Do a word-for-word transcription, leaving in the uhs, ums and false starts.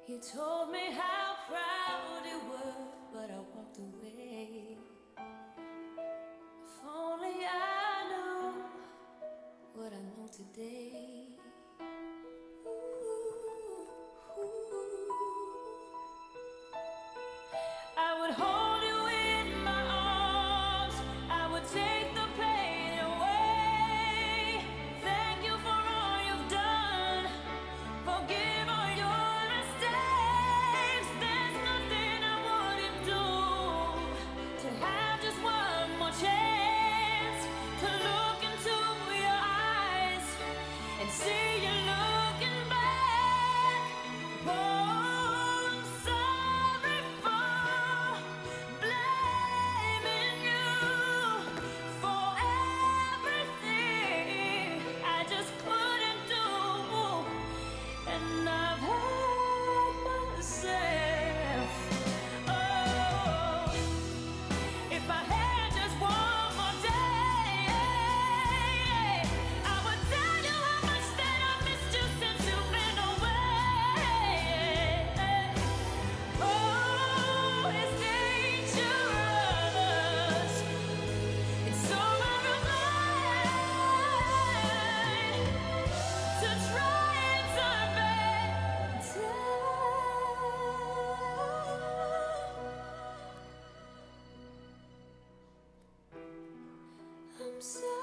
You told me how proud you were, but I walked away. If only I knew what I know today. Ooh, ooh. I would hold you in my arms, I would take the pain away. Thank you for all you've done, forgive all your mistakes. There's nothing I wouldn't do to have just one more chance to look into your eyes and see you looking back. Oh, I'm sorry for blaming you for everything I just couldn't do, and I've hurt myself. Oh, if I had just one more day, I would tell you how much that I missed you since you've been away. Oh, it's dangerous. It's so out of line to try and turn back time. I'm sorry.